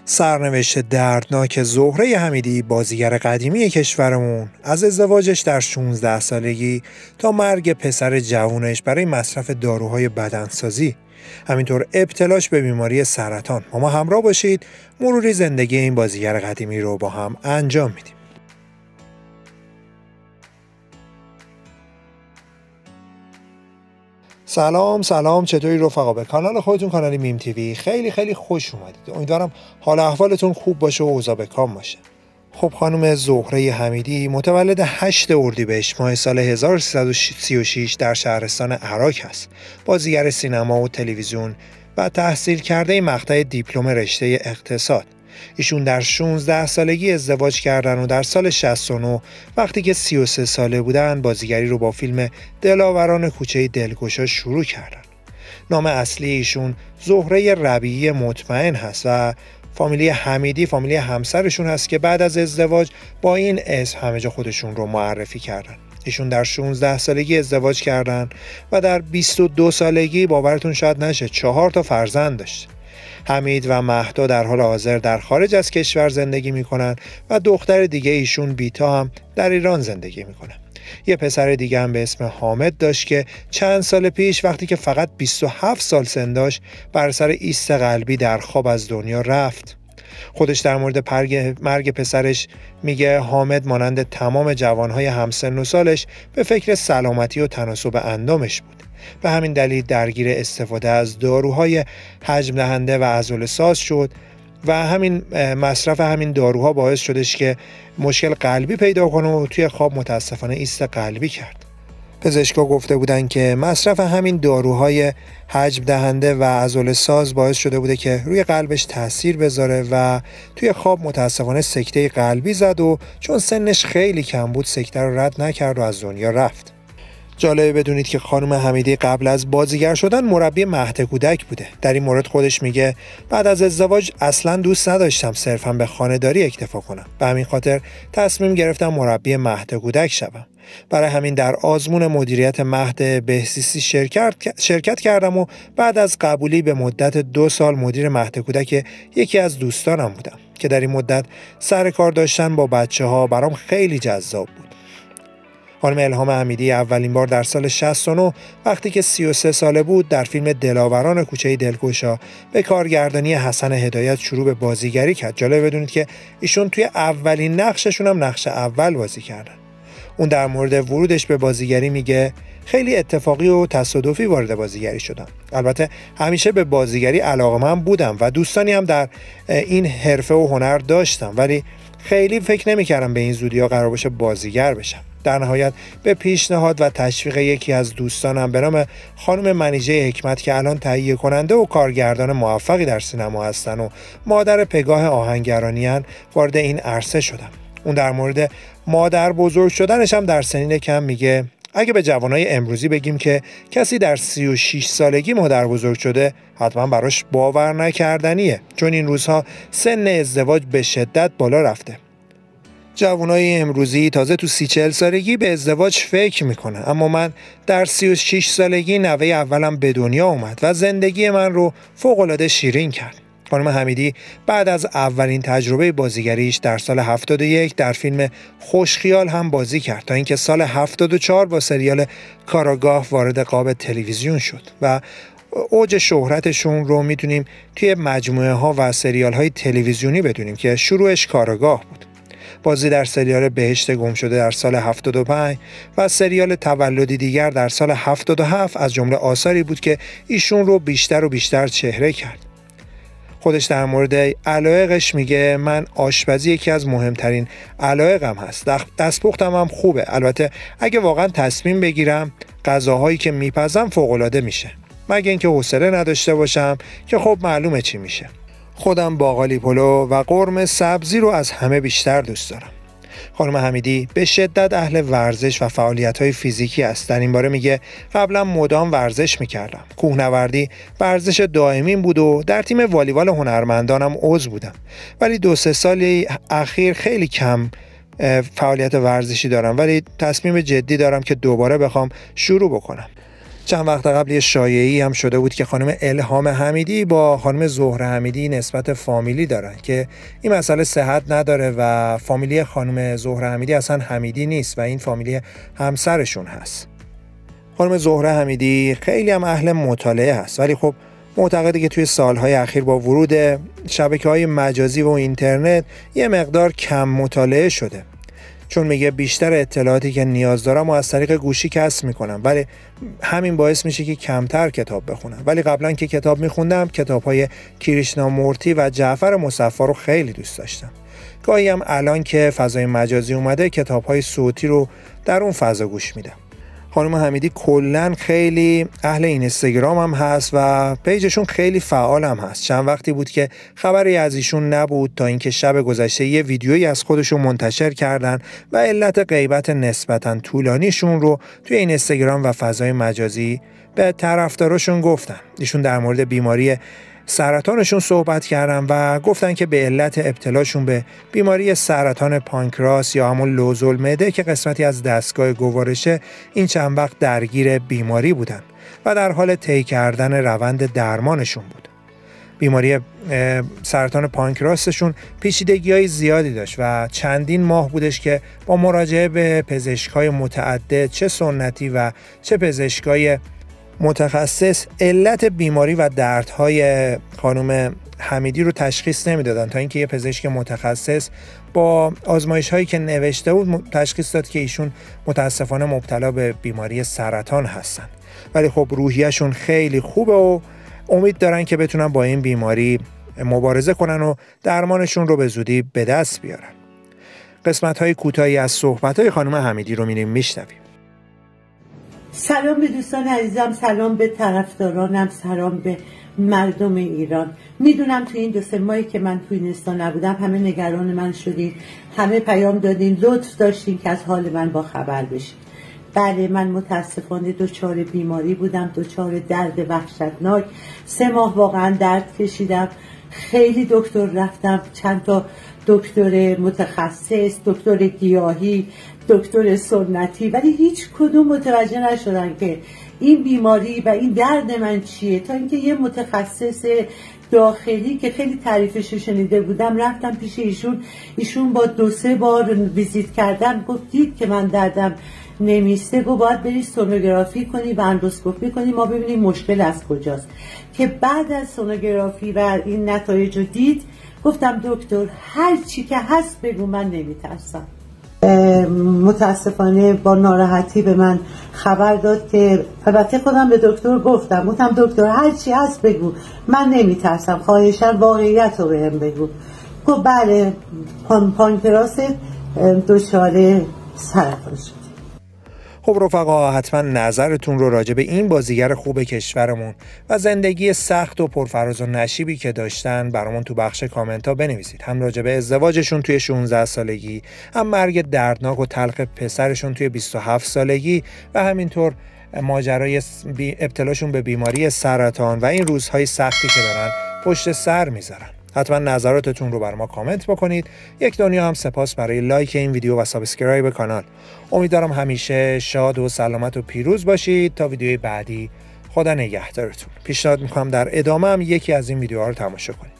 سرنوشت دردناک زهره حمیدی، بازیگر قدیمی کشورمون، از ازدواجش در 16 سالگی تا مرگ پسر جوونش برای مصرف داروهای بدنسازی، همینطور ابتلاش به بیماری سرطان. با ما همراه باشید، مروری زندگی این بازیگر قدیمی رو با هم انجام میدیم. سلام، چطوری رفقا؟ به کانال خودتون، کانال میم تیوی خیلی خوش اومدید. امیدوارم حال احوالتون خوب باشه و اوضاع به کام باشه. خب خانم زهره حمیدی متولد 8 اردیبهشت ماه سال 1336 در شهرستان عراق است. بازیگر سینما و تلویزیون و تحصیل کرده مقطع دیپلم رشته اقتصاد. ایشون در 16 سالگی ازدواج کردن و در سال 69 وقتی که 33 ساله بودن بازیگری رو با فیلم دلاوران کوچه دلگشا شروع کردن. نام اصلی ایشون زهره ربیعی مطمئن هست و فامیلی حمیدی فامیلی همسرشون هست که بعد از ازدواج با این اسم همه جا خودشون رو معرفی کردن. ایشون در 16 سالگی ازدواج کردن و در 22 سالگی باورتون شاید نشه 4 تا فرزند داشت. حمید و مهدا در حال حاضر در خارج از کشور زندگی میکنن و دختر دیگه ایشون بیتا هم در ایران زندگی میکنه. یه پسر دیگه هم به اسم حامد داشت که چند سال پیش وقتی که فقط 27 سال سن داشت بر سر ایست قلبی در خواب از دنیا رفت. خودش در مورد مرگ پسرش میگه حامد مانند تمام جوانهای همسن و سالش به فکر سلامتی و تناسب اندامش بود. به همین دلیل درگیر استفاده از داروهای حجم دهنده و عضله‌ساز شد و همین مصرف همین داروها باعث شدش که مشکل قلبی پیدا کنه و توی خواب متاسفانه ایست قلبی کرد. پزشکا گفته بودن که مصرف همین داروهای حجم دهنده و عضله‌ساز باعث شده بوده که روی قلبش تاثیر بذاره و توی خواب متاسفانه سکته قلبی زد و چون سنش خیلی کم بود سکته رو رد نکرد و از دنیا رفت. جالبه بدونید که خانم حمیدی قبل از بازیگر شدن مربی مهد کودک بوده. در این مورد خودش میگه بعد از ازدواج اصلا دوست نداشتم صرفا به خانه‌داری اکتفا کنم. به همین خاطر تصمیم گرفتم مربی مهد کودک شوم. برای همین در آزمون مدیریت مهد بهزیستی شرکت کردم و بعد از قبولی به مدت 2 سال مدیر مهد کودک یکی از دوستانم بودم که در این مدت سر کار داشتن با بچه‌ها برام خیلی جذاب بود. خانم الهام حمیدی اولین بار در سال 69 وقتی که 33 ساله بود در فیلم دلاوران کوچه دلگشا به کارگردانی حسن هدایت شروع به بازیگری کرد. جالب بدونید که ایشون توی اولین نقششون هم نقش اول بازی کردن. اون در مورد ورودش به بازیگری میگه خیلی اتفاقی و تصادفی وارد بازیگری شدم. البته همیشه به بازیگری علاقه‌مند بودم و دوستانی هم در این حرفه و هنر داشتم، ولی خیلی فکر نمی‌کردم به این زودی قرار باشه بازیگر بشم. در نهایت به پیشنهاد و تشویق یکی از دوستانم به نام خانم منیژه حکمت که الان تهیه کننده و کارگردان موفقی در سینما هستن و مادر پگاه آهنگرانیان وارد این عرصه شدم. اون در مورد مادر بزرگ شدنش هم در سنین کم میگه اگه به جوانای امروزی بگیم که کسی در 36 سالگی مادر بزرگ شده حتما براش باور نکردنیه، چون این روزها سن ازدواج به شدت بالا رفته. جوانای امروزی تازه تو 30-40 سالگی به ازدواج فکر میکنه، اما من در 36 سالگی نوه اولم به دنیا اومد و زندگی من رو فوق‌العاده شیرین کرد. خانم حمیدی بعد از اولین تجربه بازیگریش در سال 71 در فیلم خوشخیال هم بازی کرد تا اینکه سال 74 با سریال کاراگاه وارد قاب تلویزیون شد و اوج شهرتشون رو میتونیم توی مجموعه ها و سریال های تلویزیونی بدونیم که شروعش کاراگاه بود. بازی در سریال بهشت گم شده در سال 75 و سریال تولدی دیگر در سال 77 از جمله آثاری بود که ایشون رو بیشتر و بیشتر چهره کرد. خودش در مورد علایقش میگه من آشپزی یکی از مهمترین علایقم هست. دستپختم هم خوبه. البته اگه واقعا تصمیم بگیرم غذاهایی که میپزم فوق‌العاده میشه. مگه اینکه حوصله نداشته باشم که خب معلومه چی میشه. خودم باقالی پلو و قرمه سبزی رو از همه بیشتر دوست دارم. خانم حمیدی به شدت اهل ورزش و فعالیت‌های فیزیکی است. در این باره میگه قبلا مدام ورزش میکردم. کوهنوردی ورزش دائمیم بود و در تیم والیبال هنرمندانم عضو بودم. ولی 2-3 سال اخیر خیلی کم فعالیت ورزشی دارم، ولی تصمیم جدی دارم که دوباره بخوام شروع بکنم. چند وقت قبل یه شایعه‌ای هم شده بود که خانم الهام حمیدی با خانم زهره حمیدی نسبت فامیلی دارن که این مسئله صحت نداره و فامیلی خانم زهره حمیدی اصلا حمیدی نیست و این فامیلی همسرشون هست. خانم زهره حمیدی خیلی هم اهل مطالعه هست، ولی خب معتقده که توی سالهای اخیر با ورود شبکه‌های مجازی و اینترنت یه مقدار کم مطالعه شده، چون میگه بیشتر اطلاعاتی که نیاز دارم و از طریق گوشی کسب میکنم، ولی همین باعث میشه که کمتر کتاب بخونم. ولی قبلا که کتاب میخوندم کتاب‌های کریشنامورتی و جعفر مصفا رو خیلی دوست داشتم. گاهی هم الان که فضای مجازی اومده کتاب‌های صوتی رو در اون فضا گوش میدم. خانم حمیدی کلن خیلی اهل اینستاگرام هم هست و پیجشون خیلی فعال هم هست. چند وقتی بود که خبری از ایشون نبود تا اینکه شب گذشته یه ویدیویی از خودشون منتشر کردن و علت غیبت نسبتاً طولانیشون رو توی اینستاگرام و فضای مجازی به طرفداراشون گفتن. ایشون در مورد بیماری سرطانشون صحبت کردن و گفتن که به علت ابتلاشون به بیماری سرطان پانکراس یا همون لوزالمعده که قسمتی از دستگاه گوارشه این چند وقت درگیر بیماری بودن و در حال طی کردن روند درمانشون بود. بیماری سرطان پانکراسشون پیچیدگی‌های زیادی داشت و چندین ماه بودش که با مراجعه به پزشک‌های متعدد چه سنتی و چه پزشکای متخصص علت بیماری و دردهای خانم حمیدی رو تشخیص نمیدادن، تا اینکه یه پزشک متخصص با آزمایش‌هایی که نوشته بود تشخیص داد که ایشون متاسفانه مبتلا به بیماری سرطان هستن. ولی خب روحیه‌شون خیلی خوبه و امید دارن که بتونن با این بیماری مبارزه کنن و درمانشون رو به زودی به دست بیارن. قسمت‌های کوتاهی از صحبت‌های خانم حمیدی رو میشنویم. سلام به دوستان عزیزم، سلام به طرفدارانم، سلام به مردم ایران. میدونم تو این 2-3 ماهی که من تو اینستا نبودم همه نگران من شدین، همه پیام دادین، لطف داشتین که از حال من با خبر بشین. بله، من متاسفانه دچار بیماری بودم، دچار درد وحشتناک. 3 ماه واقعا درد کشیدم، خیلی دکتر رفتم، چند تا دکتر متخصص، دکتر گیاهی، دکتر سنتی، ولی هیچ کدوم متوجه نشدن که این بیماری و این درد من چیه. تا اینکه یه متخصص داخلی که خیلی تعریفش شنیده بودم رفتم پیش ایشون با 2-3 بار ویزیت کردم، گفت دید که من دردم نمیسته، گفت باید بری سونوگرافی کنی و اندوسکوپی کنی، ما ببینیم مشکل از کجاست. که بعد از سونوگرافی و این نتایج رو دید، گفتم دکتر هر چی که هست بگو، من نمیترسم. متاسفانه با ناراحتی به من خبر داد که البته خودم به دکتر گفتم دکتر هر چی هست بگو، من نمیترسم، خواهشاً واقعیت رو بهم بگو. گفت بله، پانکراس دچار سرطان شد. خب رفقا، حتما نظرتون رو راجع به این بازیگر خوب کشورمون و زندگی سخت و پرفراز و نشیبی که داشتن برامون تو بخش کامنت ها بنویسید. هم راجع به ازدواجشون توی 16 سالگی، هم مرگ دردناک و تلخ پسرشون توی 27 سالگی و همینطور ماجرای ابتلاشون به بیماری سرطان و این روزهای سختی که دارن پشت سر میذارن. حتما نظراتتون رو بر ما کامنت بکنید. یک دنیا هم سپاس برای لایک این ویدیو و سابسکرایب کانال. امیدوارم همیشه شاد و سلامت و پیروز باشید. تا ویدیوی بعدی، خدا نگهدارتون. پیشنهاد میکنم در ادامه هم یکی از این ویدیوها رو تماشا کنید.